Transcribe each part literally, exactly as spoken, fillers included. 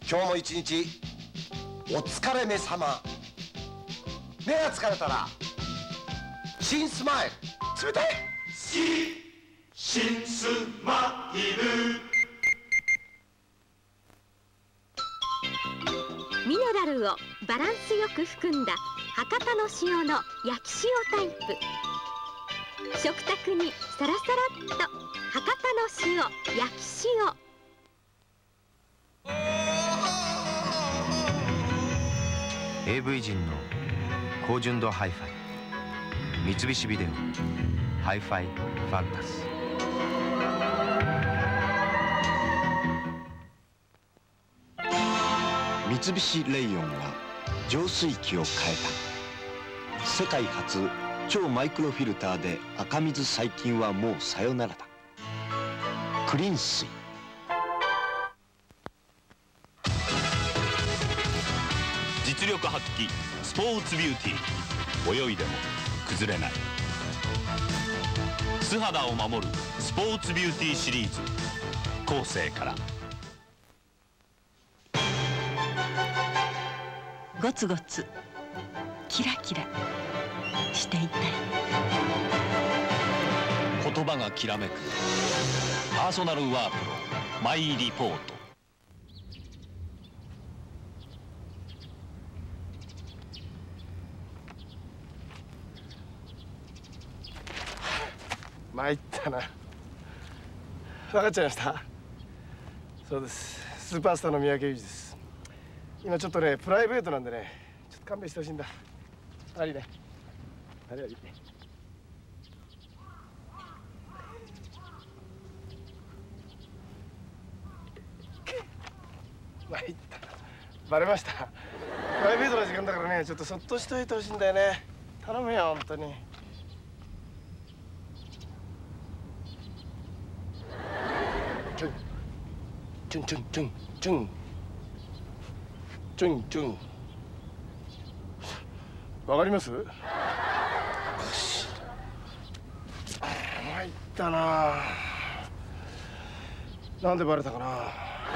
今日も一日お疲れ目様。目が疲れたら新スマイル冷たい新スマイル。 ミネラルをバランスよく含んだ博多の塩の焼き塩タイプ。食卓にサラサラっと博多の塩焼き塩。 エーブイ 人の高純度ハイファイ、三菱ビデオハイファイファンタス。 三菱レイヨンは浄水器を変えた。世界初超マイクロフィルターで赤水細菌はもうさよならだ。クリーン水。 実力発揮スポーツビューティー。泳いでも崩れない。素肌を守るスポーツビューティーシリーズ。コーセーから。 ゴツゴツキラキラしていたい。 言葉がきらめくパーソナルワープロマイリポート。 参ったな。分かっちゃいました。そうです、スーパースターの三宅裕二です。今ちょっとねプライベートなんでね、ちょっと勘弁してほしいんだ。ありね、ありあり。参ったな。バレました。プライベートな時間だからね、ちょっとそっとしといてほしいんだよね。頼むよ本当に。チュンチュンチュンチュンチュンチュンチュン。わかります？よし。参ったな。なんでバレたかな。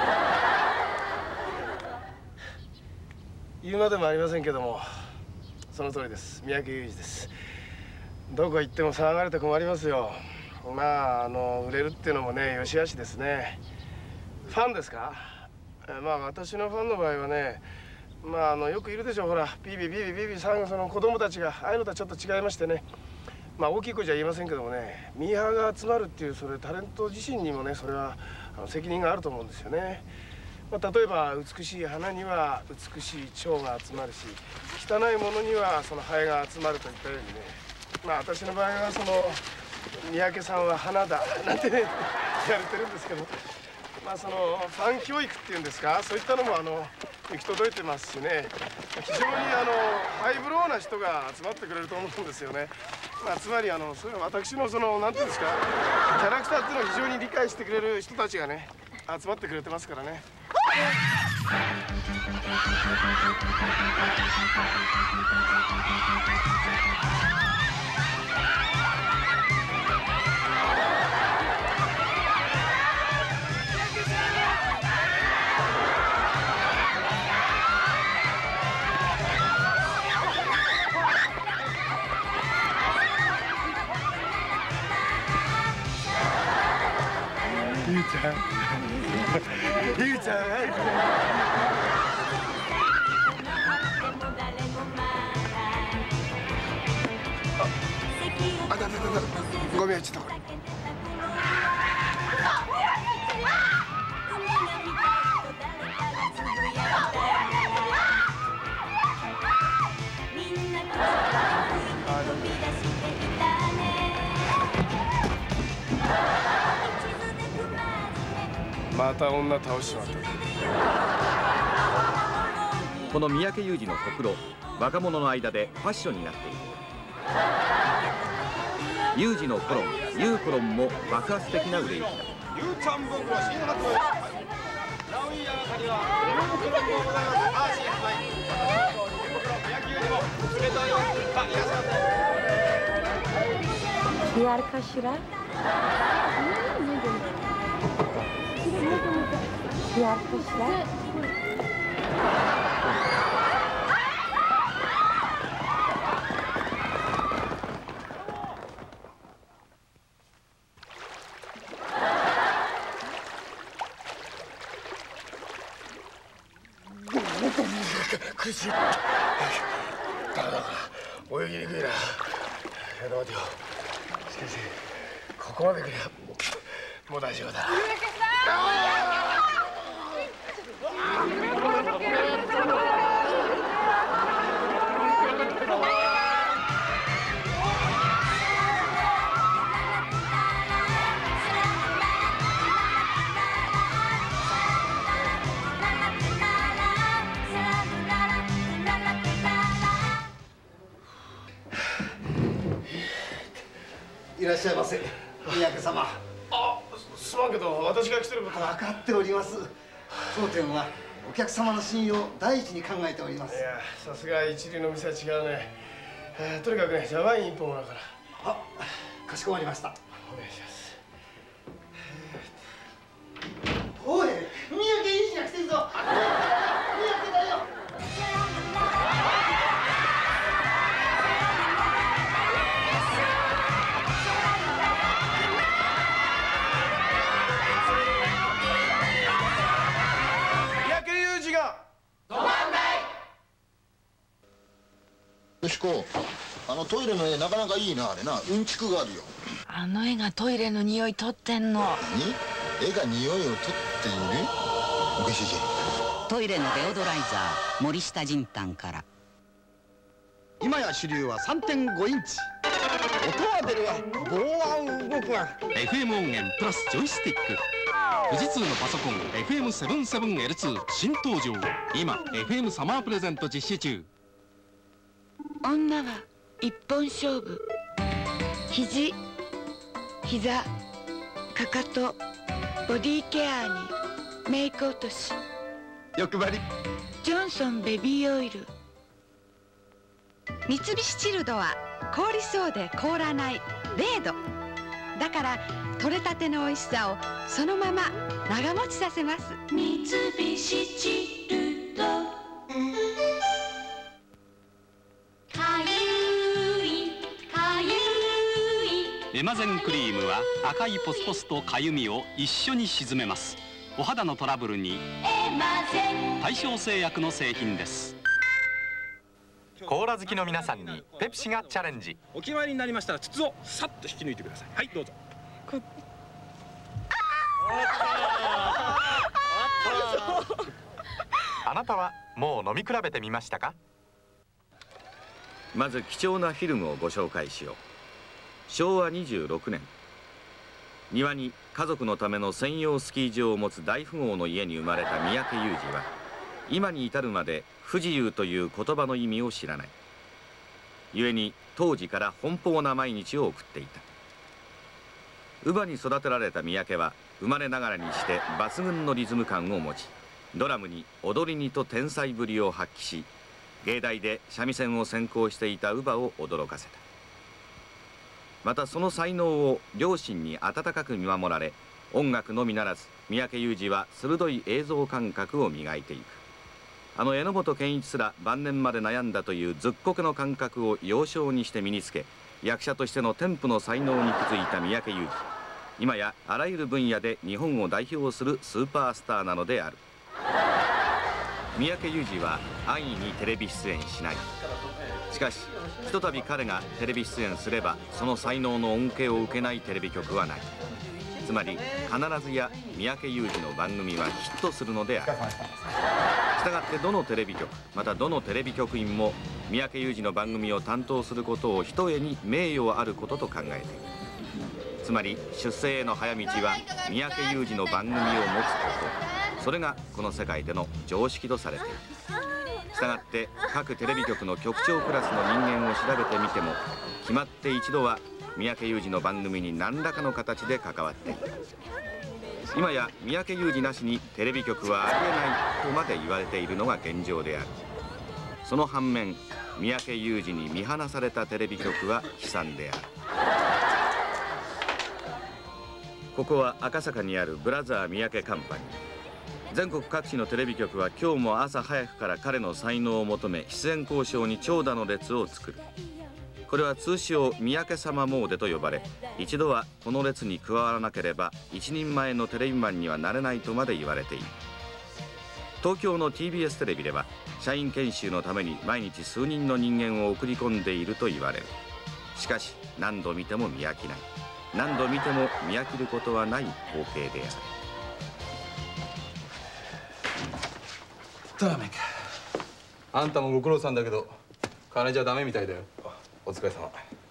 言うまでもありませんけども、その通りです。三宅裕二です。どこ行っても騒がれて困りますよ。まあ、あの売れるっていうのもね、よしあしですね。ファンですか？まあ私のファンの場合はね、まああのよくいるでしょう、ほらビビビビビビ騒ぐその子供たちが、ああいうのとはちょっと違いましてね、まあ大きい声じゃ言えませんけどもね、ミーハーが集まるっていう、それタレント自身にもね、それはあの責任があると思うんですよね。まあ、例えば美しい花には美しい蝶が集まるし、汚いものにはそのハエが集まるといったようにね、まあ私の場合はその三宅さんは花だなんてねやれてるんですけど、まあそのファン教育っていうんですか、そういったのもあの行き届いてますしね、非常にあのハイブローな人が集まってくれると思うんですよね。まあつまりあのそれは私のそのなんていうんですか、キャラクターっていうのを非常に理解してくれる人たちがね集まってくれてますからね。ゆうちゃんゆうちゃんあ、あ、だだだだ、ごめん、ちょっとこれ。また女倒しまった。 この三宅裕二のほくろ、若者の間でファッションになっている。裕二のコロン、ユーコロンも爆発的な売れ行きだ。 ゆうちゃん僕は新発売。ラウイヤー中にはレモンコロンもございます。あー新発売。三宅裕二も冷たいよ。あ、いらっしゃいませ。 リアルかしら？リアルかしら？ 苦しい。ダメだから泳ぎにくいな。やだ待てよ。しかしここまで来りゃもう大丈夫だ。 いらっしゃいませ、三宅様。 あ、すまんけど私が来てることは分かっております。当店はお客様の信用を第一に考えております。 いや、さすが一流の店は違うね。えー、とにかくね、ジャワイン一本もらうから。 あ、かしこまりました。 お願いします。 おい、三宅いい日が来てるぞ。三宅だよ。 よしこ、あのトイレの絵なかなかいいな。あれな、うんちくがあるよ。 あの絵がトイレの匂い取ってんの。 に絵が匂いを取っている。おかしいじゃん。 トイレのデオドライザー森下仁丹から。 今や主流は さんてんご インチ。音は出るわ、棒は動くわ。 エフエム 音源プラスジョイスティック。富士通のパソコン エフエムセブンセブンエルツー 新登場。今 エフエム サマープレゼント実施中。 女は一本勝負。肘、膝、かかと、ボディケアにメイク落とし。 欲張り。 ジョンソンベビーオイル。 三菱チルドは凍りそうで凍らないれいどだから、取れたての美味しさをそのまま長持ちさせます。三菱チルド。 エマゼンクリームは赤いポスポスとかゆみを一緒に沈めます。お肌のトラブルに大正製薬の製品です。 コーラ好きの皆さんにペプシがチャレンジ。 お決まりになりましたら筒をさっと引き抜いてください。はい、どうぞ。 あなたはもう飲み比べてみましたか？ まず貴重なフィルムをご紹介しよう。しょうわにじゅうろくねん、庭に家族のための専用スキー場を持つ大富豪の家に生まれた三宅裕司は、今に至るまで不自由という言葉の意味を知らない。故に当時から奔放な毎日を送っていた。乳母に育てられた三宅は生まれながらにして抜群のリズム感を持ち、ドラムに踊りにと天才ぶりを発揮し、芸大で三味線を専攻していた乳母を驚かせた。またその才能を両親に温かく見守られ、音楽のみならず三宅裕司は鋭い映像感覚を磨いていく。あの榎本健一すら晩年まで悩んだという属国の感覚を幼少にして身につけ、役者としての天賦の才能に気づいた三宅裕司。今やあらゆる分野で日本を代表するスーパースターなのである。三宅裕司は安易にテレビ出演しない。しかしひとたび彼がテレビ出演すれば、その才能の恩恵を受けないテレビ局はない。つまり必ずや三宅裕司の番組はヒットするのである。したがってどのテレビ局、またどのテレビ局員も三宅裕司の番組を担当することをひとえに名誉あることと考えている。つまり出世への早道は三宅裕司の番組を持つこと、それがこの世界での常識とされている。したがって各テレビ局の局長クラスの人間を調べてみても、決まって一度は三宅裕司の番組に何らかの形で関わっている。今や三宅裕司なしにテレビ局はありえないとまで言われているのが現状である。その反面、三宅裕司に見放されたテレビ局は悲惨である。ここは赤坂にあるブラザー三宅カンパニー。 全国各地のテレビ局は今日も朝早くから彼の才能を求め出演交渉に長蛇の列を作る。これは通称三宅様詣と呼ばれ、一度はこの列に加わらなければ一人前のテレビマンにはなれないとまで言われている。東京の ティービーエス テレビでは社員研修のために毎日数人の人間を送り込んでいると言われる。しかし何度見ても見飽きない。何度見ても見飽きることはない光景である。 ダメか。あんたもご苦労さんだけど金じゃダメみたいだよ。お疲れ様。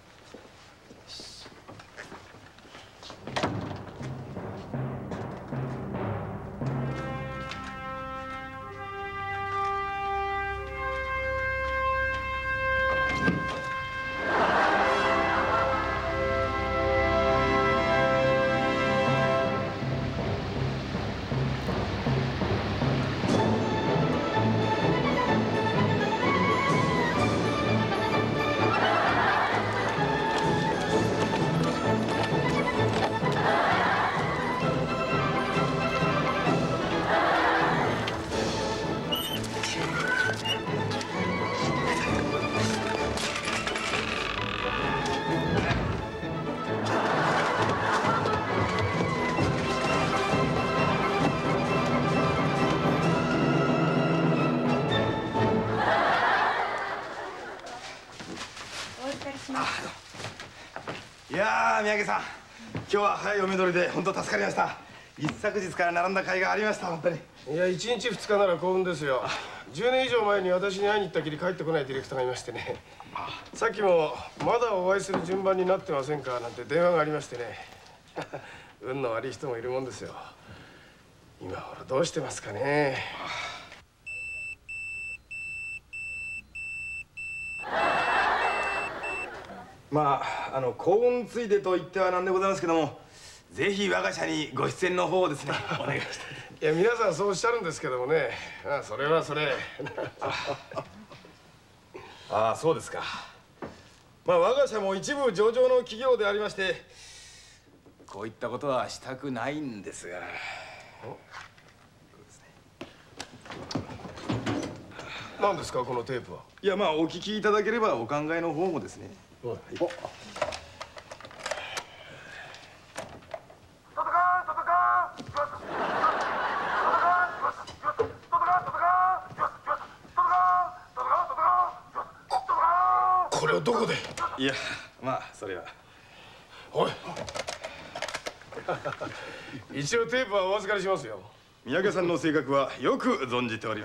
いやー、三宅さん、今日は早いお目取りで本当助かりました。一昨日から並んだ甲斐がありました。本当に。 いや、一日二日なら幸運ですよ。じゅうねん以上前に私に会いに行ったきり帰ってこないディレクターがいましてね、さっきもまだお会いする順番になってませんかなんて電話がありましてね運の悪い人もいるもんですよ。今頃どうしてますかね。 まあ、あの幸運ついでと言ってはなんでございますけども、ぜひ我が社にご出演の方をですねお願いしたい。 いや、皆さんそうおっしゃるんですけどもね、ああ、それはそれ。 ああ、そうですか。まあ我が社も一部上場の企業でありまして、こういったことはしたくないんですが。 何ですかこのテープは。 いや、まあお聞きいただければお考えの方もですね。はい、 これをどこで。 いや、まあそれは。 おい一応テープはお預かりしますよ。 三宅さんの性格はよく存じております。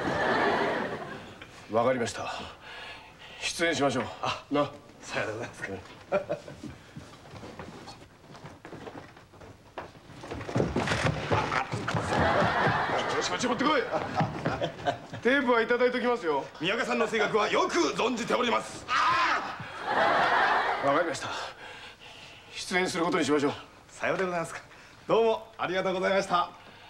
わかりました。出演しましょう。 あ、 な、 さようでございますか。 よし、こっち持ってこい。テープはいただいておきますよ。 三宅さんの性格はよく存じております。 わかりました。出演することにしましょう。 さようでございますか。どうもありがとうございました。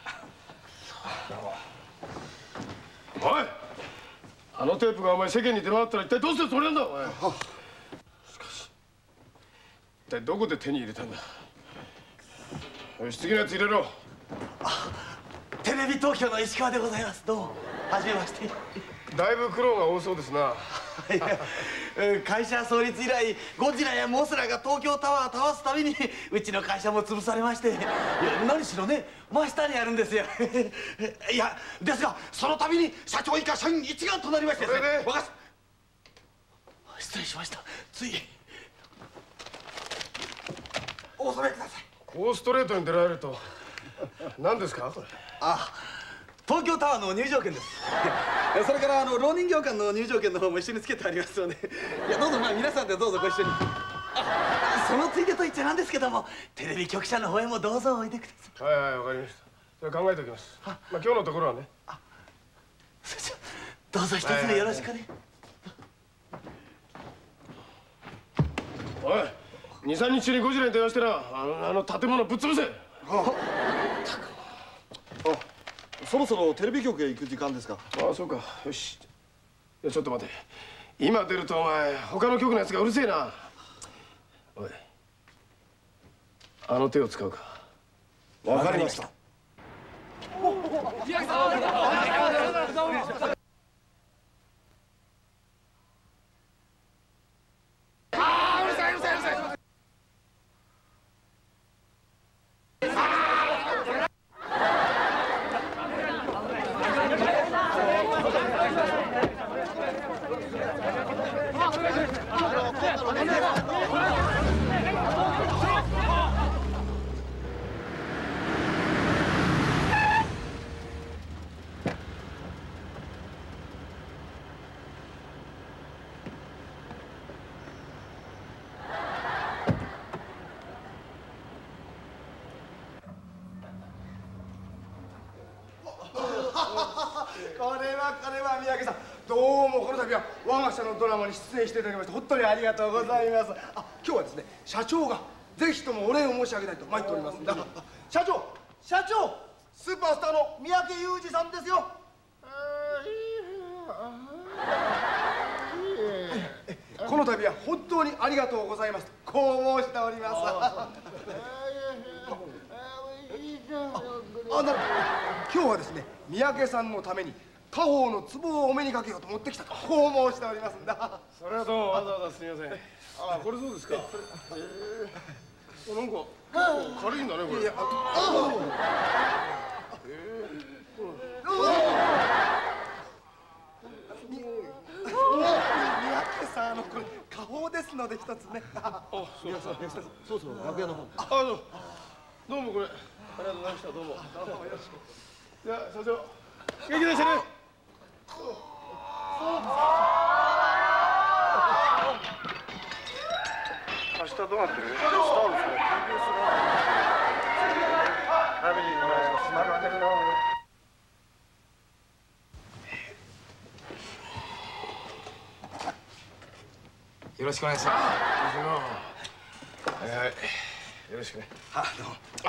おい、あのテープがお前世間に出回ったら一体どうするつもりなんだお前。しかし一体どこで手に入れたんだ。よし、次のやつ入れろ。 テレビ東京の石川でございます。どうもはじめまして。 だいぶ苦労が多そうですな。 いや、会社創立以来ゴジラやモスラが東京タワーを倒すたびにうちの会社も潰されまして、いや何しろね真下にあるんですよ。いやですがその度に社長以下社員一丸となりましてですね、わか失礼しました。ついお納めください。 こうストレートに出られると何ですかこれ。 あ、東京タワーの入場券です。それからあの浪人業館の入場券の方も一緒につけてありますので、いやどうぞまあ皆さんでどうぞご一緒に。あ、そのついでと言っちゃなんですけども、テレビ局社の方へもどうぞおいでください。 はいはい、わかりました。それ考えておきます。まあ今日のところはね。あ、 それじゃどうぞ一つ目よろしくね。 おい、二三日中にゴジラに電話してな、あのあの建物ぶっ潰せ。 あ、そろそろテレビ局へ行く時間ですか。 ああ、そうか。よし。いやちょっと待て。今出るとお前他の局のやつがうるせえな。おい、あの手を使うか。 わかりました。 おおこれはこれは三宅さん、どうもこの度は我が社のドラマに出演していただきまして本当にありがとうございます。あ、今日はですね、社長がぜひともお礼を申し上げたいと参っておりますんで。社長、社長、スーパースターの三宅裕司さんですよ。この度は本当にありがとうございますとこう申しております。あ、なるほど。今日はですね、三宅さんのために他方の壺をお目にかけようと持ってきたとこう申しておりますんだ。 それはどうもわざわざすみません。ああ、これそうですか。えー、なんか結構軽いんだねこれ。いや、ああ。え三宅さん、あのこれ家宝ですので一つね。あ、 そうそう。 そうそう、楽屋の方。 あ、どうもどうもこれ。ありがとうございました。どうも。どうもよろしく。じゃあ社長、元気でしたね。明日どうなってる？スターですね。早めにお願いします。まだ開けるな。 よろしくお願いします。 はいはい。よろしくね。 あ、どうも。 あ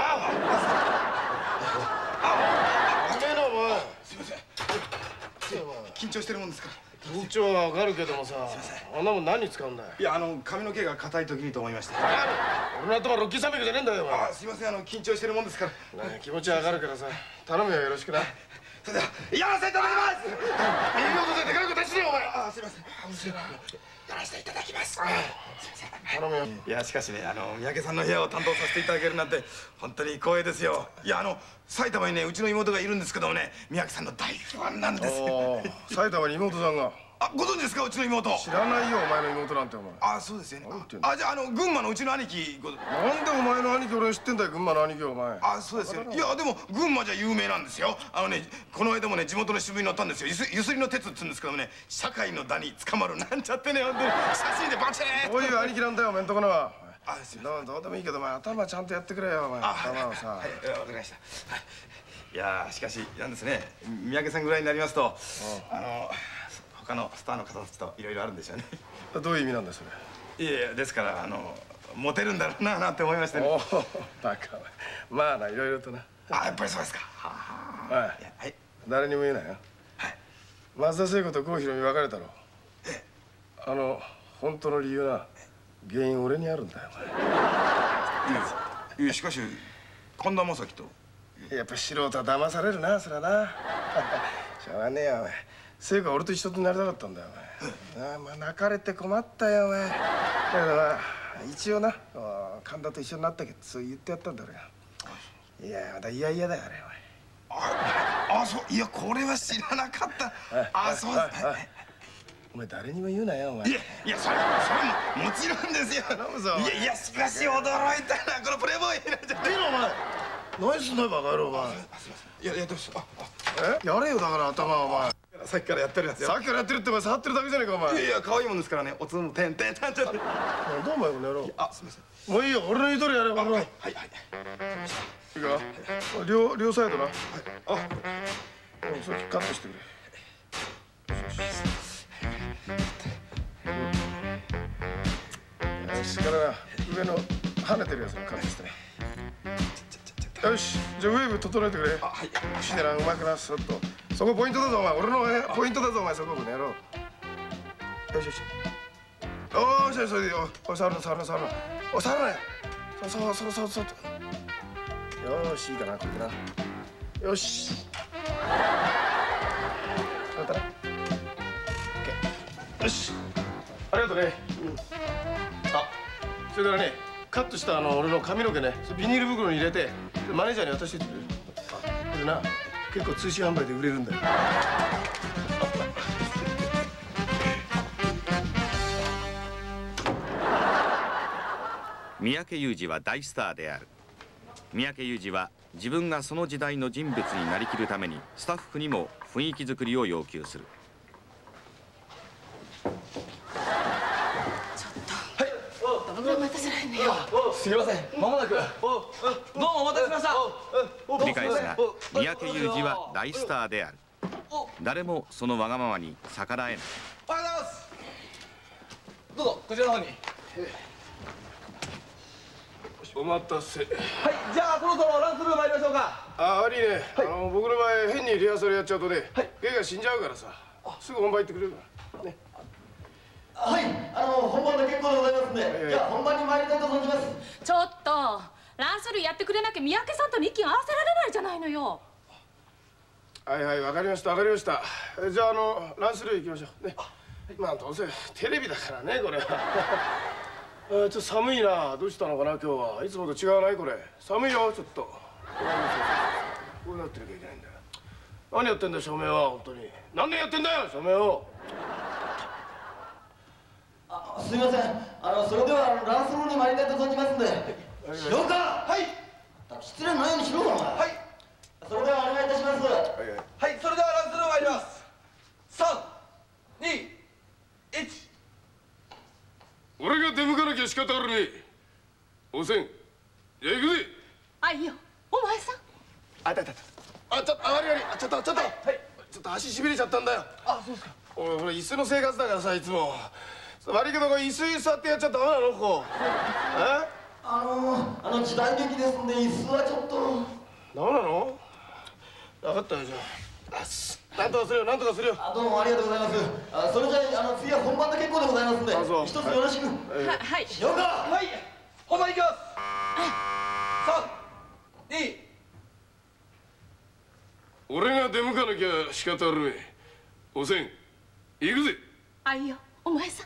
あ。あ、おめえなお前。 すみません。緊張してるもんですから。 緊張はわかるけどもさ、あんなもん何に使うんだよ。 いや、あの髪の毛が硬い時にと思いまして。 俺の頭ロッキー山脈じゃねえんだよ。 あ、すみません、あの緊張してるもんですから。 気持ちはわかるからさ、頼むよ、よろしくな。 それではやらせていただきます。 右元ででかいこと出してよお前。 あ、すみません。やらせていただきます。すみません。 頼むよ。 いや、しかしね、あの三宅さんの部屋を担当させていただけるなんて本当に光栄ですよ。いや、あの埼玉にね、うちの妹がいるんですけどもね、三宅さんの大ファンなんですよ。 埼玉に妹さんが。 あ、ご存知ですか、うちの妹。 知らないよ、お前の妹なんてお前。 あ、そうですよね。あ、じゃあ、あの群馬のうちの兄貴ご。 なんでお前の兄貴俺知ってんだよ、群馬の兄貴お前。 あ、そうですよ。いや、でも群馬じゃ有名なんですよ。あのね、この間もね、地元の新聞に載ったんですよ。ゆすゆすりの鉄っつうんですけどもね、社会の座に捕まるなんちゃってね、本当に写真でバチーン。 こういう兄貴なんだよ、おめんとこのは。 あ、すみません。 どうでもいいけど、お前頭ちゃんとやってくれよ、お前。頭をさ。 はい、わかりました。いや、しかしなんですね、三宅さんぐらいになりますと、あの他のスターの方たちといろいろあるんでしょうね。 どういう意味なんですそれ？いやいや、ですからあのモテるんだろうななんて思いましてね。 おお、バカ。まあな、いろいろとな。 あ、やっぱりそうですか。 はい。はい。誰にも言うなよ。はい。松田聖子と郷ひろみ別れたろ。ええ。あの本当の理由な、原因俺にあるんだよ。 いや、しかし神田正輝と。 やっぱ素人は騙されるな、そりゃな。しょうがねえよ、お前。聖子は俺と一緒になりたかったんだよ、お前。ああ、まあ泣かれて困ったよ、お前。だけどまあ一応な、神田と一緒になったけど、そう言ってやったんだ俺が。いや、まだいやいやだよ、あれ、 お前。ああ、そう、いや、これは知らなかった。あ、そうですね。 お前誰にも言うなよ、お前。 いや、いや、それ、それももちろんですよ。 頼むぞ。 いやいや、しかし驚いたな、このプレイボーイになっちゃって。 お前。何すんだよ、バカ野郎、お前。 いや、やってほしい。 え、やれよ、だから頭、お前。 さっきからやってるやつよ。 さっきからやってるってお前触ってるだけじゃねえか、お前。 いやいや、可愛いもんですからね、おつもてんてんたんちゃって。 どうお前、この野郎。 あ、すみません。 もういいよ、俺の言う通りやれよ、バカ野郎。はいはい。 いいか、両両サイドな。はい。あ、それカットしてくれ。よし、からな、上の跳ねてるやつもカットしてね。よし、じゃあウェーブ整えてくれ。はい。口でな、うまくな、そっと。そこポイントだぞ、お前。俺のポイントだぞ、お前、そここの野郎。よしよし。おーしよし、それでよ。おい、触るな、触るな、触るな。おい、触るなよ。そうそうそうそうそう。よーし、いいかな、これでな。よし。 だったらよし、ありがとうね。あ、それからね、カットしたあの俺の髪の毛ね、ビニール袋に入れてマネージャーに渡してってくれる。これな、結構通信販売で売れるんだよ。 三宅裕司は大スターである。三宅裕司は自分がその時代の人物になりきるためにスタッフにも雰囲気作りを要求する。 どのぐらい待たせられんのよ。 すみません、まもなく。どうもお待たせしました。 繰り返すが三宅裕司は大スターである。誰もそのわがままに逆らえない。 おはようございます。どうぞこちらの方に。 お待たせ。はい、 じゃあそろそろランスルー参りましょうか。 あ、悪いね。あの僕の場合変にリハーサルやっちゃうとね、芸が死んじゃうからさ。すぐ本番行ってくれるからね。 はい、あの本番で結構でございますんで、じゃあ本番に参りたいと存じます。 ちょっとランスルーやってくれなきゃ三宅さんとの息が合わせられないじゃないのよ。 はいはい、わかりましたわかりました。じゃああのランスルー行きましょうね。まあどうせテレビだからねこれは。ちょっと寒いな。どうしたのかな今日は。いつもと違わないこれ。寒いよちょっと。こうなってなきゃいけないんだよ。何やってんだよ照明は本当に。何年やってんだよ照明を。 あ、すみません。あのそれではランスルーに参りたいと存じますんで。しようか。はい。失礼のないようにしろかお前。はい。それではお願いいたします。はい、 はい、それではランスルー参ります。三、二、一。 俺が出向かなきゃ仕方あるね。おせん、じゃあ行くぜ。 あ、いいよ。お前さん。 あ、たたた。あ、ちょっと、あ、悪い悪い。ちょっと、ちょっと。はい。ちょっと足しびれちゃったんだよ。 あ、そうですか。 俺、ほら、椅子の生活だからさ、いつも。悪いけど、これ椅子に座ってやっちゃダメなの、こう。え？ あの、あの時代劇ですんで、椅子はちょっと。 ダメなの？分かったよ、じゃあ。なんとかするよ、なんとかするよ。 あ、どうもありがとうございます。あ、それじゃあ、あの次は本番で結構でございますんで、一つよろしく。 は、はい。 しようか。 はい。本番いきます。三、二。 俺が出向かなきゃ仕方あるめ。おせん、行くぜ。 あ、いいよ。お前さん。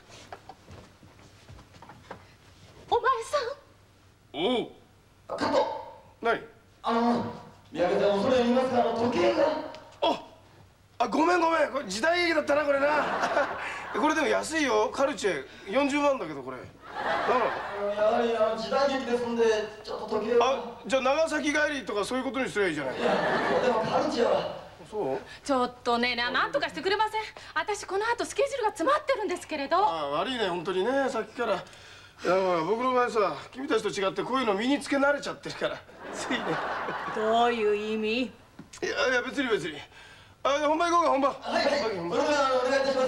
お前さん。おう。 カット。 何？ あの、三宅さん、恐れ入りますが、あの時計が。 あ、ごめんごめん、これ時代劇だったなこれな。これでも安いよ。カルチェよんじゅうまんだけどこれ。 やはりあの時代劇ですんで、ちょっと時計を。 あ、じゃあ長崎帰りとかそういうことにすればいいじゃないか。 いや、でもカルチェは。 そう？ ちょっとね、なんとかしてくれません？私この後スケジュールが詰まってるんですけれど。 あ、悪いね本当にね、さっきから。いや、ほら僕の場合さ、君たちと違ってこういうの身につけ慣れちゃってるから。ついね。 どういう意味？ いやいや別に別に。あ、本番行こうか本番。 はいはい。それではお願いいたします。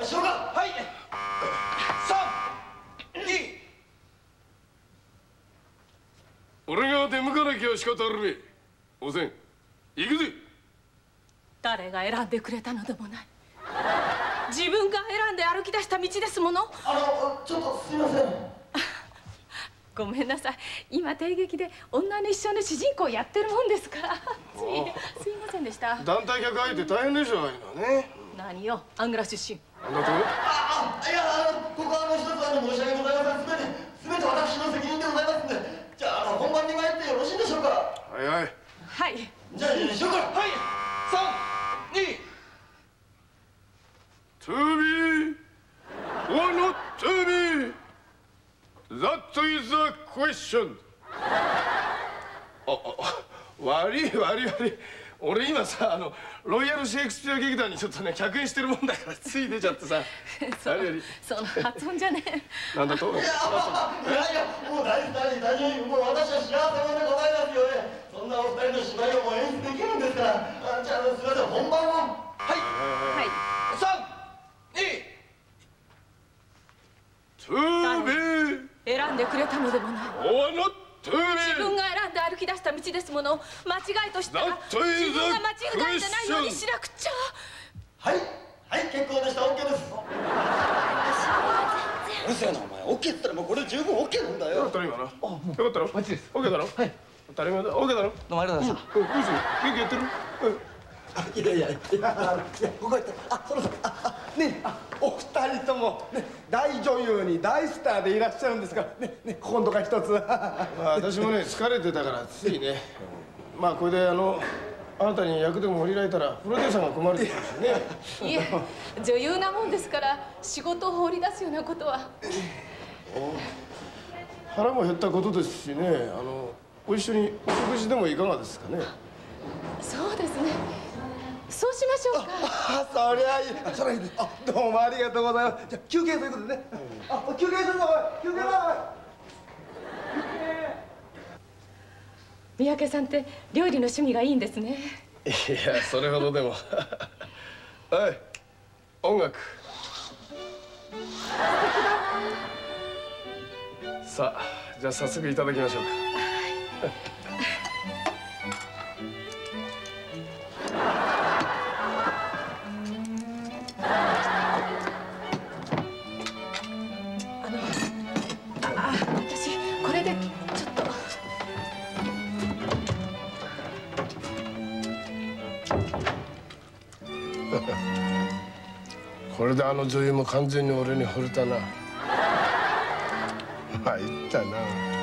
しようか。はい。 三、二。 俺が出向かなきゃ仕方あるめ。おせん、行くぜ。 誰が選んでくれたのでもない。自分が選んで歩き出した道ですもの。 あの、ちょっとすみません。 ごめんなさい。今帝劇で女の一生の主人公やってるもんですから。ついすいませんでした。 団体客相手大変でしょああいうのはね。 何よ、アングラ出身。 あんなとこ？ ああ、いや、あのここはあの一つあの申し訳ございません。すべてすべて私の責任でございますんで。じゃあ、あの本番に参ってよろしいでしょうか。 はいはい。 はい。 じゃあしようか。 はい。三、二。 To be or not to be? That is the question. あ、あ、悪い悪い悪い。俺今さ、あのロイヤルシェイクスピア劇団にちょっとね客演してるもんだからつい出ちゃってさ。 そその発音じゃねえ。なんだと？いやいやもう大丈夫大丈夫。もう私は幸せ者でございますよね。そんなお二人の芝居をもう演出できるんですから。あ、じゃあすみません本番を。 はいはい。三、二。 To be。 選んでくれたのでもない。 or not to be。 自分が選んで歩き出した道ですもの。間違いとしたら自分が間違いじゃないようにしなくちゃ。 はいはい結構でした。 オーケー です。うるせえなお前。 オーケー って言ったらもうこれ十分 オーケー なんだよ。 よかったろ今な。よかったろ。マジです。 オーケー だろ。はい。当たり前だ。 オーケー だろ。どうもありがとうございました。 よし元気やってる。 いやいやいや、いや、ここやった。あ、そろそろ、あ、あ、ね、あ、お二人とも、ね、大女優に大スターでいらっしゃるんですから、ね、ね、ここんとこ一つ。まあ、私もね、疲れてたから、ついね。まあ、これで、あの。あなたに役でも降りられたらプロデューサーが困るでしょうしね。 いえ、女優なもんですから仕事を放り出すようなことは。 腹も減ったことですしね、あのご一緒にお食事でもいかがですかね。 そうですね。そうしましょうか。 あ、そりゃいい。そりゃいいです。あ、どうもありがとうございます。じゃあ休憩ということでね。あ、休憩するぞ、おい。休憩だ、 三宅さんって料理の趣味がいいんですね。 いや、それほどでも。はい、音楽。さあ、じゃあ早速いただきましょうか。 あの、あ、私これでちょっと。 これであの女優も完全に俺に惚れたな。参ったな。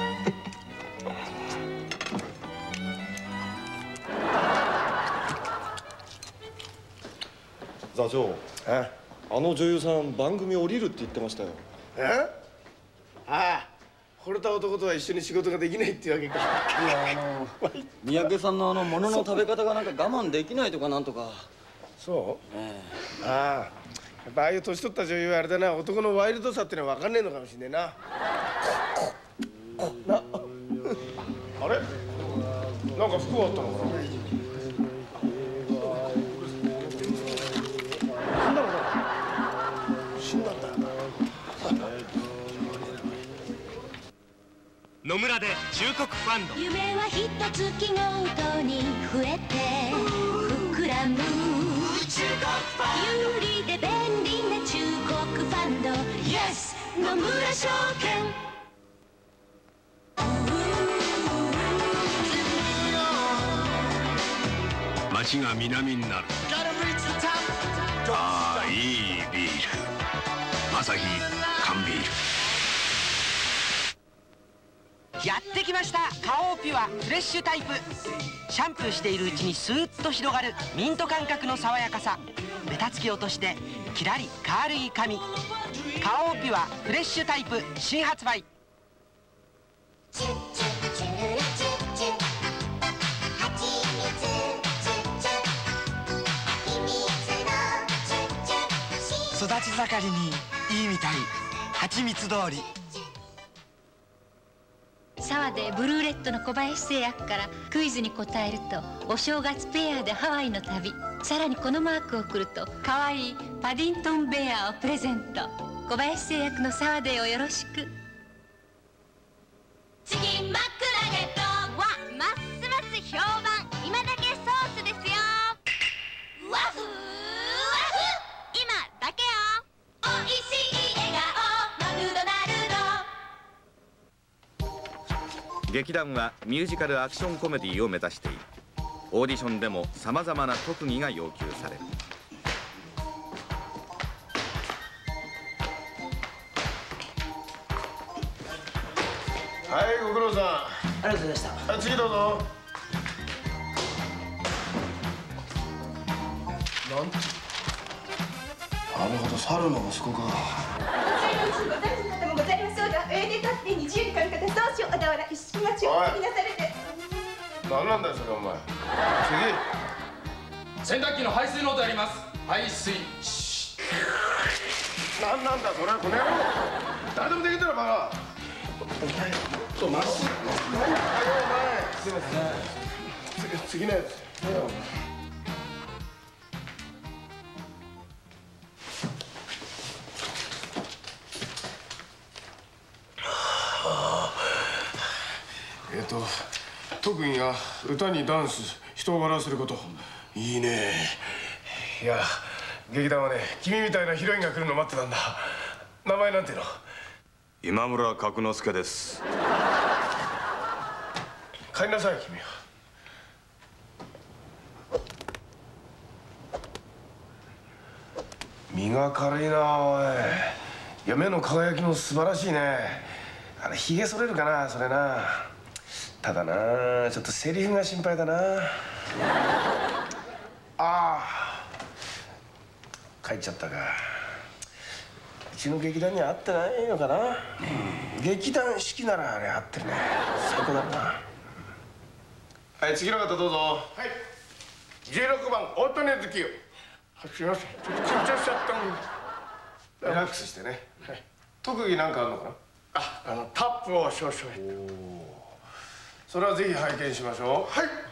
座長、え、あの女優さん番組降りるって言ってましたよ。 え？ああ、惚れた男とは一緒に仕事ができないってわけか。いや、あの三宅さんのあの物の食べ方がなんか我慢できないとかなんとか。 そう？ええ。ああ、やっぱああいう年取った女優はあれだな、男のワイルドさってのは分かんねえのかもしれねえな。な、あれ？なんか不幸あったのかな。死んだのかな。死んだんだよな。 野村で忠告ファンド。 夢は一つきごとに増えて膨らむ。有利で便利な忠告ファンド Yes 野村証券。 街が南になる。ああ、いいビール。アサヒ缶ビール。 やってきました。花王ピュアフレッシュタイプ。シャンプーしているうちにスーッと広がるミント感覚の爽やかさ。ベタつき落としてキラリ軽い髪。花王ピュアフレッシュタイプ新発売。 育ち盛りにいいみたい。蜂蜜通り。 沢でブルーレットの小林製薬からクイズに答えるとお正月ペアでハワイの旅。さらにこのマークを送ると可愛いパディントンベアをプレゼント。小林製薬の沢でをよろしく。チキンマックナゲットはますます評判。今だけソースですよ。ワフーワフ今だけよ。おいしい笑顔マクドナルド。 劇団はミュージカルアクションコメディを目指している。オーディションでもさまざまな特技が要求される。 はい、ご苦労さん。ありがとうございました。 はい、次どうぞ。なんて。なるほど、猿の息子か。 ございましょうが、上で立って二重にかる方、少々小田原一式待ちをお聞きなされて。 何なんだよ、それお前。 次。洗濯機の排水の音やります。排水。 何なんだ、それ、この野郎。誰でもできんだろ、バカ。そう、まっすぐ。何だよ、お前。すいません。次のやつ。えっと特技が歌にダンス、人を笑わせること。いいね。いや、劇団はね、君みたいなヒロインが来るの待ってたんだ。名前なんていうの？ 今村角之助です。 帰りなさい、君は。 が軽いなおい。いや目の輝きも素晴らしいね。あれひげ剃れるかなそれな。ただなちょっとセリフが心配だな。ああ帰っちゃったか。うちの劇団には合ってないのかな。劇団四季ならあれ合ってるね。最高だな。はい次の方どうぞ。はいじゅうろくばん大谷月よ。すいませんちょっと緊張しちゃったんでリラックスしてね。はい、特技なんかあるのかな。ああのタップを少々。それはぜひ拝見しましょう。はい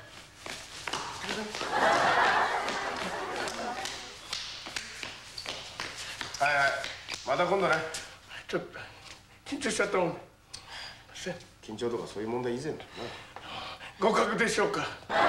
はいはいまた今度ね。ちょっと緊張しちゃったもん。緊張とかそういう問題以前だな。合格でしょうか。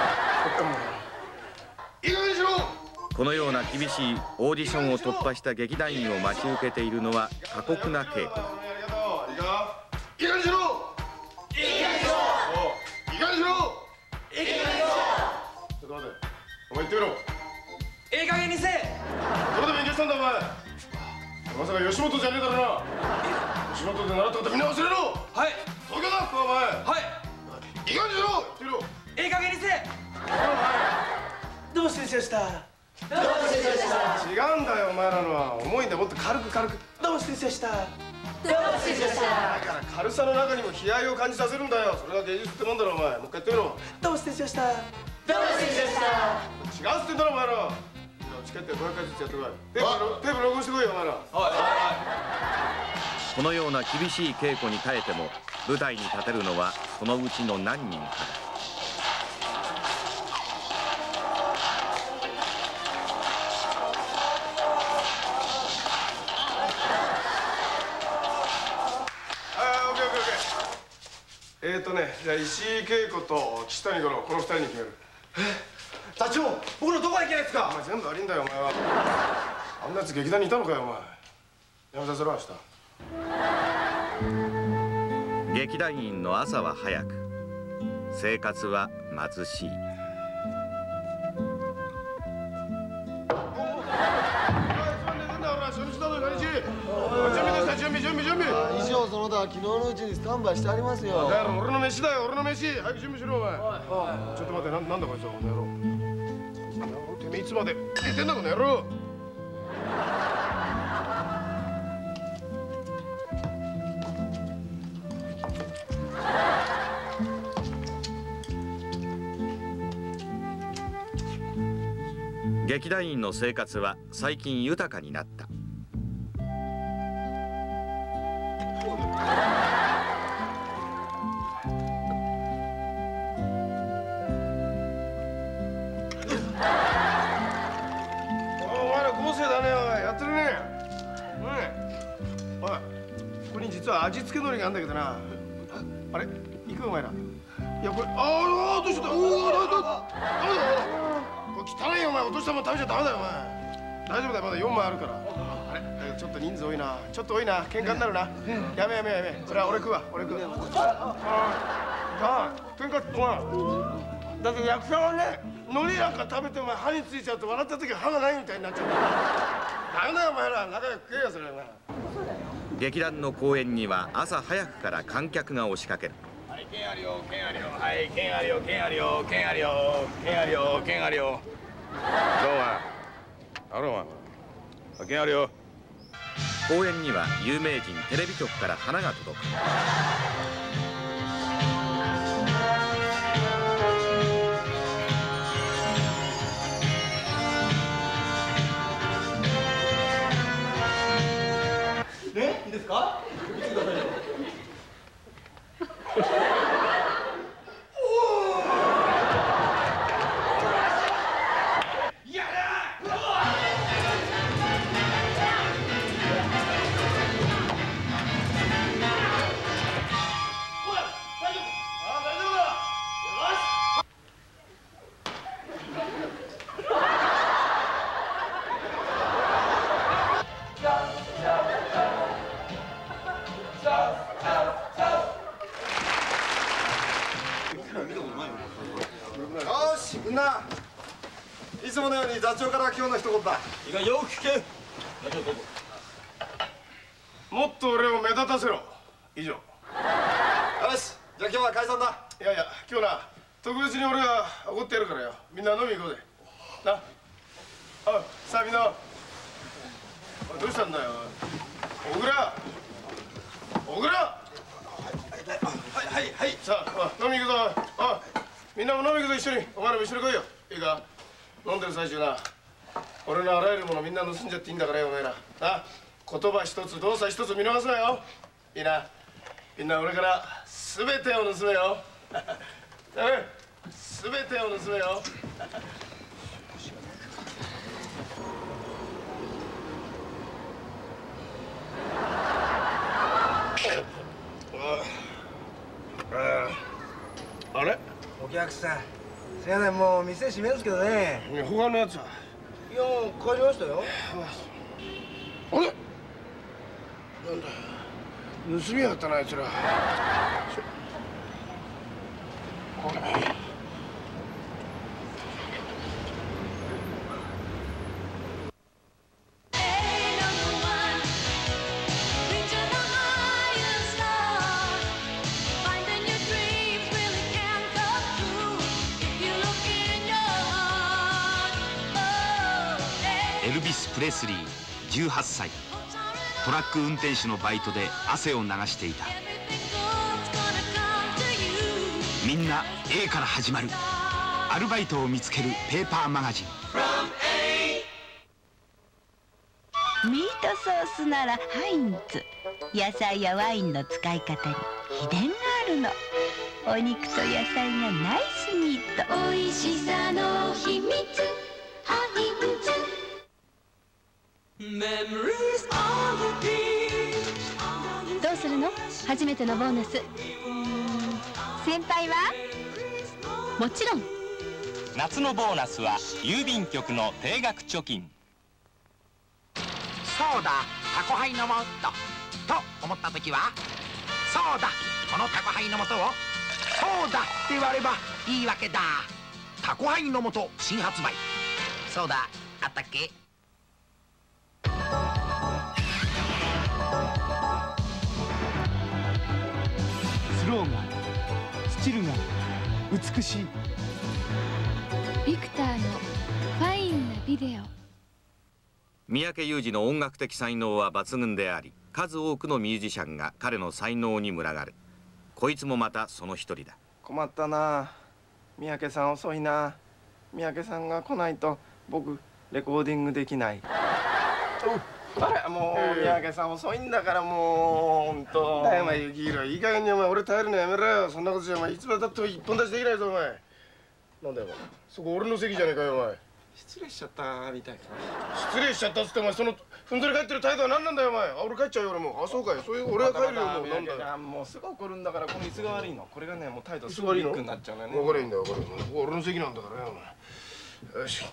いい加減にしろ。 このような厳しいオーディションを突破した劇団員を待ち受けているのは過酷な稽古だ。 いい加減にしろ。いい加減にしろ。いい加減にしろ。いい加減にしろ。ちょっと待て。お前言ってみろ。 いい加減にせえ。 どこで勉強したんだお前。まさか吉本じゃねえだろな。吉本で習ったことみんな忘れろ。 はい。 東京だお前。 はい。 いい加減にしろ。言ってみろ。 いい加減にせえ。どうも失礼しました。 どうも失礼しました。違うんだよお前らのは。重いんだもっと軽く軽く。 どうも失礼しました。 どうも失礼しました。だから軽さの中にも悲哀を感じさせるんだよ。それが芸術ってもんだろお前。もう一回やってみろ。 どうも失礼しました。 どうも失礼しました。違うっつってんだろお前ら。チケットごひゃくえんずつやってこい。テープテープ録音してこいよお前ら。 このような厳しい稽古に耐えても舞台に立てるのはそのうちの何人かだ。 えーとね、じゃあ石井恵子と岸谷五郎この二人に決める。 え座長僕のどこがいけないですか。 お前全部悪いんだよお前は。あんなやつ劇団にいたのかよお前。やめさせろ明日。 劇団員の朝は早く生活は貧しい。 準備準備準備。 衣装その他昨日のうちにスタンバイしてありますよ。 だから俺の飯だよ俺の飯。早く準備しろお前。ちょっと待ってなんだこいつはこの野郎。てめえいつまで寝てんだこの野郎。 劇団員の生活は最近豊かになった。 お前ら豪勢だねおい。やってるね。おいここに実は味付け海苔があるんだけどな。あれ行くお前ら。いやこれああどうしちゃった。うわダメだダメだ。汚いよお前。落としたもん食べちゃダメだよお前。大丈夫だよまだよんまいあるから。あれちょっと人数多いな。ちょっと多いな。喧嘩になるな。やめやめやめ。それは俺食うわ俺食う。ああ喧嘩お前だって役者はね海苔なんか食べてお前歯についちゃうと笑った時歯がないみたいになっちゃう。ダメだよお前ら仲良く食えよそれお前。 劇団の公演には朝早くから観客が押しかける。 はい剣あるよ剣あるよはい剣あるよ剣あるよ剣あるよ剣あるよ剣あるよ。どうお前あろお前剣あるよ。 公演には有名人テレビ局から花が届く。 ねいいですか。見てくださいよ。 よしみんないつものように座長から今日の一言だ。 いいかよく聞け。 もっと俺を目立たせろ。以上。よし、じゃあ今日は解散だ。 いやいや、今日な特別に俺がおごってやるからよ。みんな飲み行こうぜ。な。あ、さあみんな。どうしたんだよ。小倉。小倉。はいはいはい。さあ飲み行くぞ。あ、みんなも飲み行くぞ一緒に。お前らも一緒に来いよ。いいか。飲んでる最中な。俺のあらゆるものみんな盗んじゃっていいんだからよお前ら。な。言葉一つ動作一つ見逃すなよ。いいな。みんな俺から全てを盗めよ。全てを盗めよ。あれ？ お客さん、すいません、もう店閉めるんですけどね。 他のやつは？ いや、帰りましたよ。 あれ？なんだ。盗みやがったなあいつら。 エルビス・プレスリーじゅうはっさい、トラック運転手のバイトで汗を流していた。みんな A から始まるアルバイトを見つけるペーパーマガジン。 ミートソースならハインツ。野菜やワインの使い方に秘伝があるの。お肉と野菜がナイスミート。美味しさの秘密ハインツ。 どうするの？初めてのボーナス。先輩は？もちろん。 夏のボーナスは郵便局の定額貯金。 そうだ、タコハイの素と思った時は、そうだ、このタコハイの素をそうだって割ればいいわけだ。タコハイの素新発売。そうだ、あったっけ？ スローがスチルが美しい。 ビクターのファインなビデオ。 三宅裕司の音楽的才能は抜群であり、数多くのミュージシャンが彼の才能に群がる。こいつもまたその一人だ。 困ったな。三宅さん遅いな。三宅さんが来ないと僕レコーディングできない。あれもう三宅さん遅いんだからもう本当。 だよお前幸宏、いい加減にお前俺耐えるのやめろよ。そんなことじゃお前いつまでたっても一本出しできないぞお前。なんだよお前、そこ俺の席じゃねえかよお前。 失礼しちゃったみたいな。 失礼しちゃったっつってお前そのふんぞり返ってる態度は何なんだよお前。あ、俺帰っちゃうよ俺も。あ、そうかよ。そういう俺は帰るよもう。なんだよ。 もうすぐ怒るんだからこの椅子が悪いの。これがねもう態度すごいビッグになっちゃうのよね。 分かれいいんだよ分かれ。ここ俺の席なんだからよお前。よし。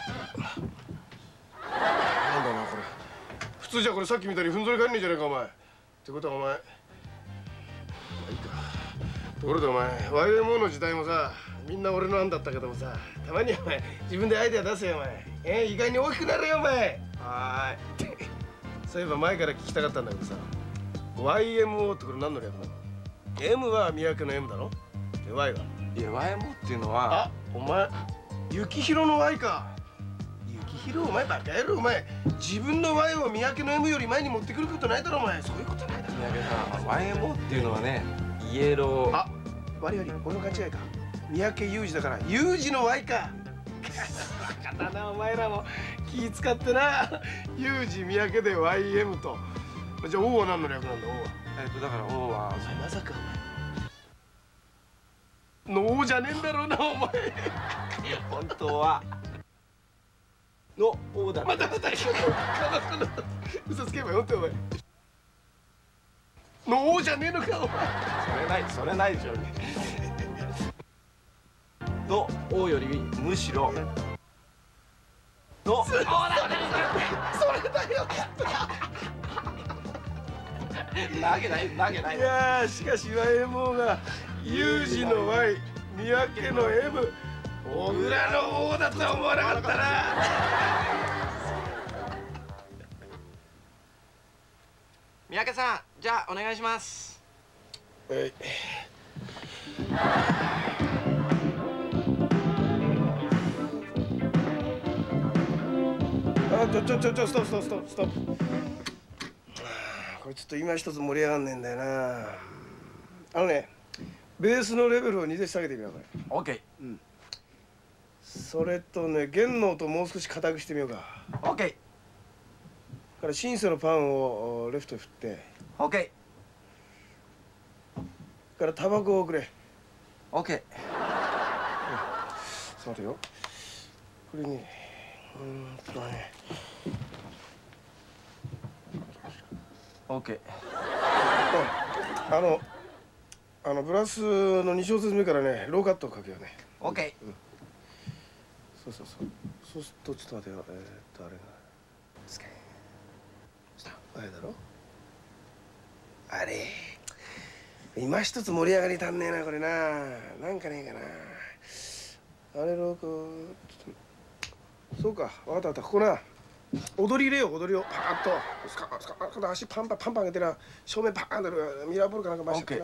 なんだなこれ。普通じゃこれさっきみたいにふんぞり返んねえじゃねえかお前。ってことはお前。いいか。ところでお前 ワイエムオー の時代もさ。みんな俺の案だったけどもさ、たまにはお前自分でアイデア出せよお前。えー、意外に大きくなれよお前。はーい。そういえば前から聞きたかったんだけどさ、 ワイエムオー ってこれ何の略なの？ M は三宅の M だろ。で Y は？ いや ワイエムオー っていうのは、 あ、お前幸宏の Y か。幸宏お前バカ野郎お前、自分の Y を三宅の M より前に持ってくることないだろお前。そういうことないだろ。 三宅さん ワイエムオー っていうのはね、イエロー。 あ、悪い悪い俺の勘違いか。三宅裕司だから裕司の Y か。バカだなお前らも気使ってな。裕司三宅で ワイエム と。じゃあ O は何の略なんだ O は？ えっとだから O はまさかお前の O じゃねえんだろうなお前。 本当はの O だ。 またまた嘘つけばよってお前の O じゃねえのかお前。 それないそれないでしょの O よりむしろの O だ。それだよ。投げない投げない。 いやしかし ワイエムオー が裕司の Y、 三宅の M、 小倉の O だとは思わなかったな。 三宅さん、じゃあお願いします。 はい。あ、ちょちょちょちょストップストップストップストップ。これちょっと今一つ盛り上がんねえんだよな。あのね、ベースのレベルをにで下げてみようこれ。 オッケー。 うん。それとね、弦の音をもう少し硬くしてみようか。 オッケー。 からシンセのパンをレフトに振って。 オッケー。からタバコをくれ。 オッケー。 そうだよ。これね、うーんとね。 オッケー。 あの、あのブラスのに小節目からね、ローカットをかけようね。 オッケー。 うん。そうそうそう。そうするとちょっと待てよ。えー、っとあれが。あれだろ。あれ。今一つ盛り上がり足んねえなこれな。なんかねえかな。あれローカそうか。わかったわかった。ここな。踊り入れよう踊りをパーッとスカスカスカ足パンパンパンパン上げてな正面パーン出るミラーボールかなんか回してな。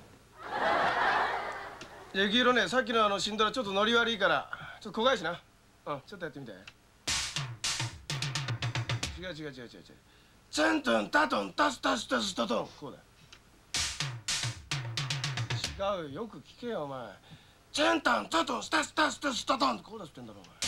じゃあ幸宏ね、さっきのあのシンドラちょっとノリ悪いからちょっと小返しな。うん、ちょっとやってみて。違う違う違う違う違う。チントンタトンタスタスタスタトンこうだ。違うよ、よく聞けよお前。チントンタトンスタスタスタスタトンこうだっつってんだろお前。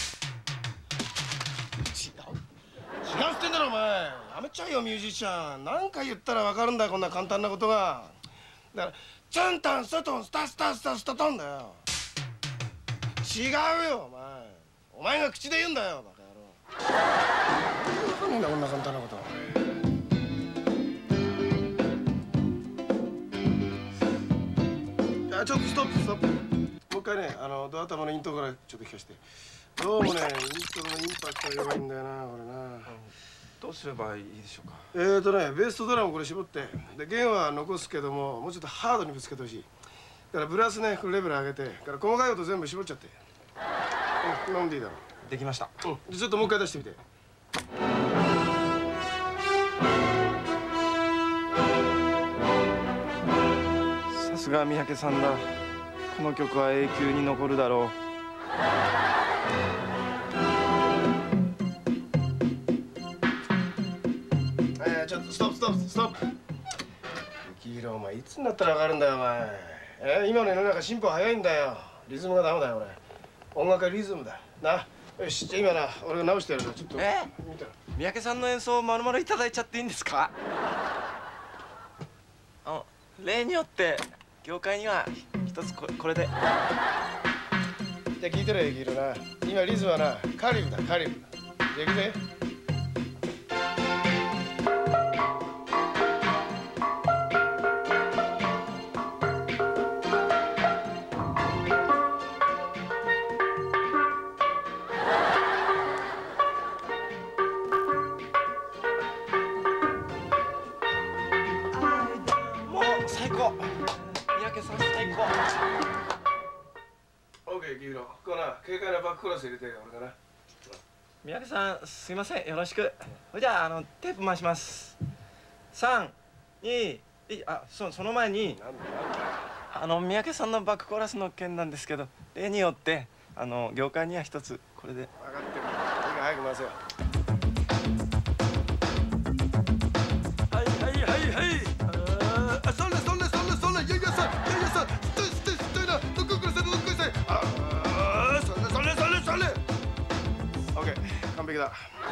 違う違うってんだろお前。やめちゃうよミュージシャン。何回言ったら分かるんだよこんな簡単なことが。だからチャンタンスタトンスタスタスタスタトンだよ。違うよお前。お前が口で言うんだよバカ野郎。分かんねえんだこんな簡単なこと。じゃあちょっとストップストップ。もう一回ね、あのドア玉のイントロからちょっと聞かせて。どうもね、イントロのインパクトが弱いんだよな、これな。 どうすればいいでしょうか。 えーとね、ベースとドラムこれ絞って、で弦は残すけども、もうちょっとハードにぶつけてほしい。だからブラスね、これレベル上げて、から細かい音全部絞っちゃって。うん、飲んでいいだろう。 できました。 うん、ちょっともう一回出してみて。 さすが三宅さんだ。この曲は永久に残るだろう。 えー、ちょっとストップストップストップ。幸宏お前いつになったら分かるんだよお前。えー、今の世の中進歩早いんだよ。リズムがダメだよ俺。音楽はリズムだな。よし、じゃあ今な俺が直してやるからちょっとえ見たら。 三宅さんの演奏をまるまるいただいちゃっていいんですか。あの例によって業界には一つここれで。 じゃあ聞いてろよ幸宏な。今リズムはなカリブだカリブ。じゃあ行くぜ。 最高。三宅さん最高。 オーケー、幸宏。ここな軽快なバックコーラス入れて俺かな。 三宅さんすいません、よろしく。それじゃああのテープ回します。三二一。あ、そその前にあの三宅さんのバックコーラスの件なんですけど、例によってあの業界には一つこれで。 分かってる。いいから早く回せよ。 はいはいはいはい。あ、それそれそれそれ、いやいやさ、いやいやさ、ストイストイストイな、どこからせどこからせ。ああ、それそれそれそれ。 オッケー、完璧だ。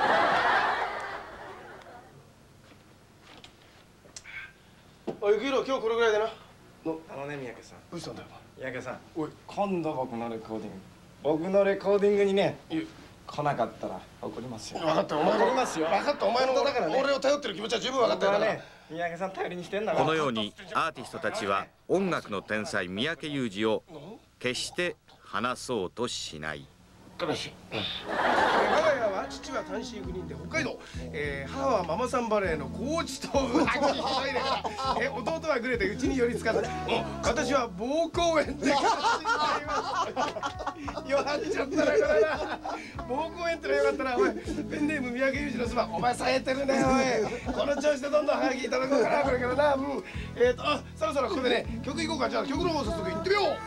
おい、幸宏、今日これぐらいだな。 のあのね、三宅さん。 どうしたんだよ。 三宅さん。 おい、 今度僕のレコーディング。僕のレコーディングにね、来なかったら怒りますよ。 分かった、お前の。 怒りますよ。 分かった、お前のだからね。 俺を頼ってる気持ちは十分分かったからね。 三宅さん頼りにしてんだから。 このようにアーティストたちは音楽の天才三宅裕司を決して離そうとしない。 我が家はは父は単身赴任で北海道、えー、母はママさんバレーのコーチとうはきひどいねから、えー、弟はグレてうちに寄りつかず、私は膀胱炎で感じています。よはっちゃったなこれな。膀胱炎ってのはよかったな。おいペンネーム三宅裕二の妻、お前冴えてるねおい。この調子でどんどん早くいただこうかなこれからな。うん、えーとあそろそろここでね曲いこうか。じゃあ曲の方早速いってみよう。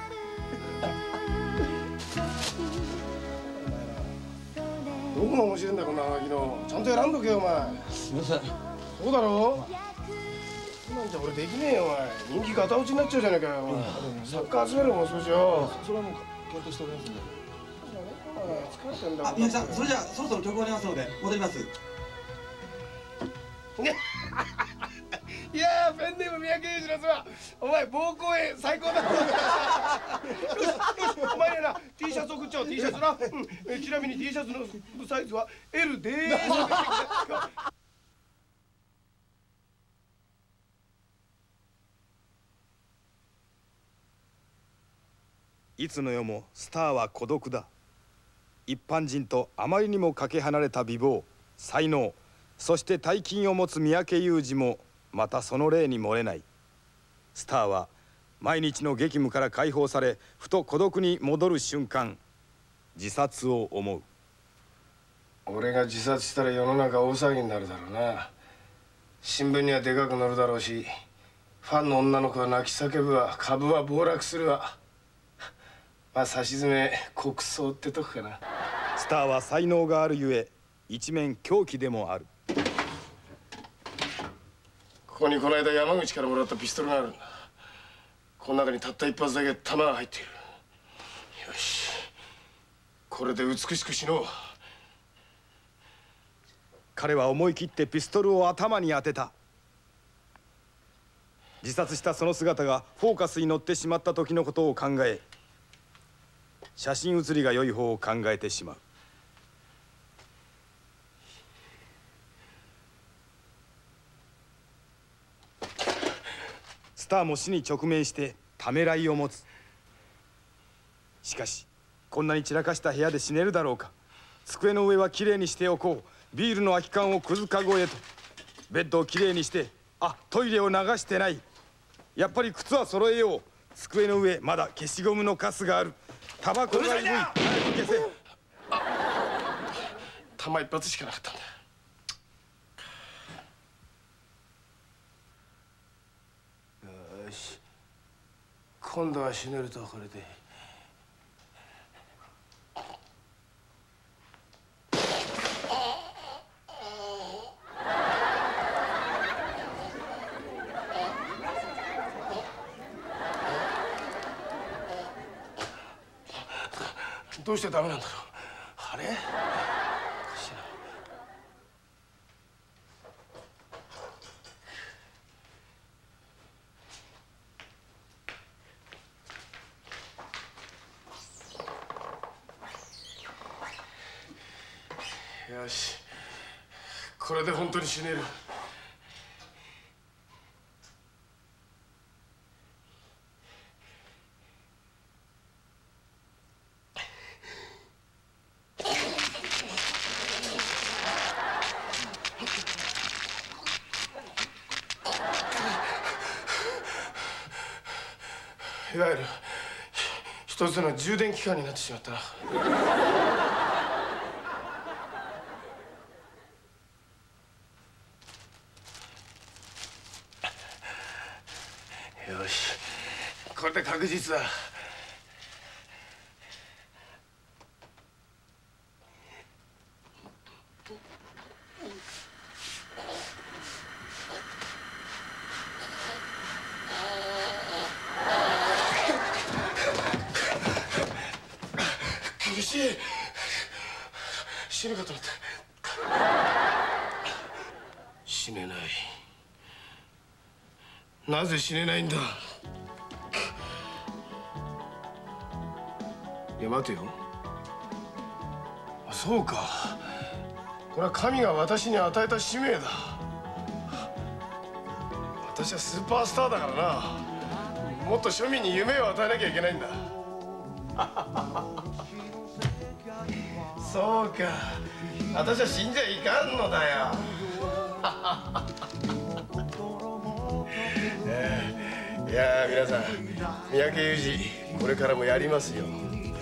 どこが面白いんだよこんなハガキの。ちゃんと選んどけよお前。すみません。そうだろ。そんなんじゃ俺できねえよお前。人気ガタ落ちになっちゃうじゃねえかよお前。作家集めるもん少しよ。それはもう検討しておりますんで。疲れてんだ。 あ、宮城さん、それじゃあそろそろ曲終わりますので戻ります。 ね。いやーペンネーム三宅裕二の妻、お前膀胱炎最高だ。よしよしお前ねな T シャツ送っちゃおう。 T シャツな、うん、ちなみに T シャツのサイズは エル でーす。 いつの世もスターは孤独だ。一般人とあまりにもかけ離れた美貌、才能、そして大金を持つ三宅裕二もまたその例に漏れない。スターは毎日の激務から解放され、ふと孤独に戻る瞬間、自殺を思う。 俺が自殺したら世の中大騒ぎになるだろうな。新聞にはでかく載るだろうし、ファンの女の子は泣き叫ぶわ、株は暴落するわ。まあさしずめ国葬ってとこかな。 スターは才能があるゆえ一面狂気でもある。 ここにこの間山口からもらったピストルがあるんだ。この中にたった一発だけ弾が入っている。よし、これで美しく死のう。 彼は思い切ってピストルを頭に当てた。自殺したその姿がフォーカスに乗ってしまった時のことを考え、写真写りが良い方を考えてしまう。スターも死に直面してためらいを持つ。しかしこんなに散らかした部屋で死ねるだろうか。机の上はきれいにしておこう。ビールの空き缶をくずかごへと。ベッドをきれいにして、あ、トイレを流してない。やっぱり靴は揃えよう。机の上まだ消しゴムのカスがある。タバコがいぶい。消せ。 弾一発しかなかったんだ。よし、今度は死ねるとこれで。どうしてダメなんだろう。あれ？よし、これで本当に死ねる。いわゆる一つの充電期間になってしまったな。よし、これで確実だ。苦しい。死ぬかと思った。死ねない。なぜ死ねないんだ。いや待てよ。あ、そうか。これは神が私に与えた使命だ。私はスーパースターだからな。もっと庶民に夢を与えなきゃいけないんだ。 そうか。私は死んじゃいかんのだよ。いや皆さん、三宅裕二これからもやりますよ。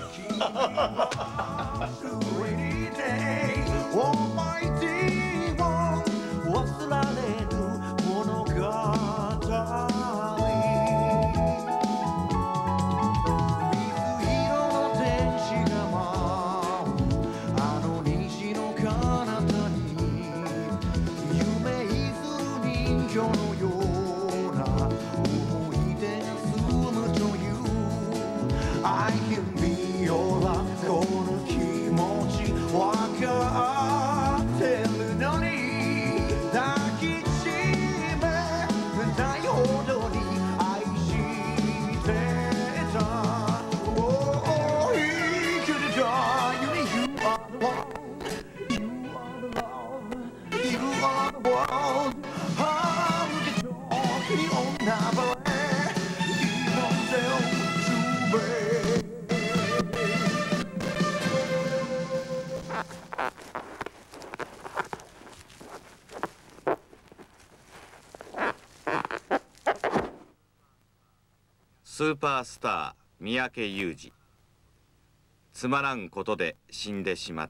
スーパースター三宅裕司、つまらんことで死んでしまった。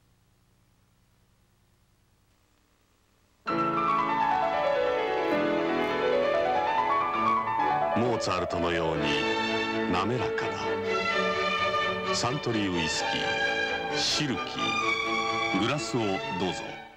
モーツァルトのように滑らかなサントリーウイスキーシルキーグラスをどうぞ。